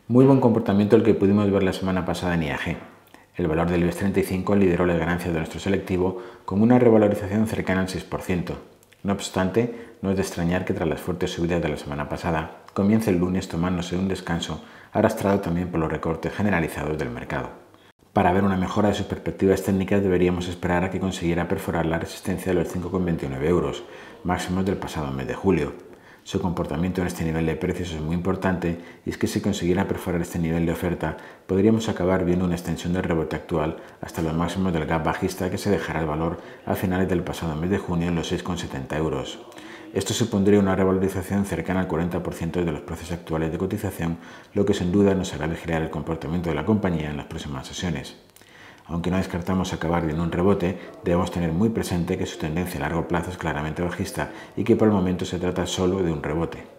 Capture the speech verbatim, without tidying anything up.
Muy buen comportamiento el que pudimos ver la semana pasada en I A G. El valor del IBEX treinta y cinco lideró las ganancias de nuestro selectivo con una revalorización cercana al seis por ciento. No obstante, no es de extrañar que tras las fuertes subidas de la semana pasada, comience el lunes tomándose un descanso, arrastrado también por los recortes generalizados del mercado. Para ver una mejora de sus perspectivas técnicas deberíamos esperar a que consiguiera perforar la resistencia de los cinco coma veintinueve euros, máximos del pasado mes de julio. Su comportamiento en este nivel de precios es muy importante y es que si consiguiera perforar este nivel de oferta podríamos acabar viendo una extensión del rebote actual hasta los máximos del gap bajista que se dejará el valor a finales del pasado mes de junio en los seis coma setenta euros. Esto supondría una revalorización cercana al cuarenta por ciento de los precios actuales de cotización, lo que sin duda nos hará vigilar el comportamiento de la compañía en las próximas sesiones. Aunque no descartamos acabar viendo un rebote, debemos tener muy presente que su tendencia a largo plazo es claramente bajista y que por el momento se trata solo de un rebote.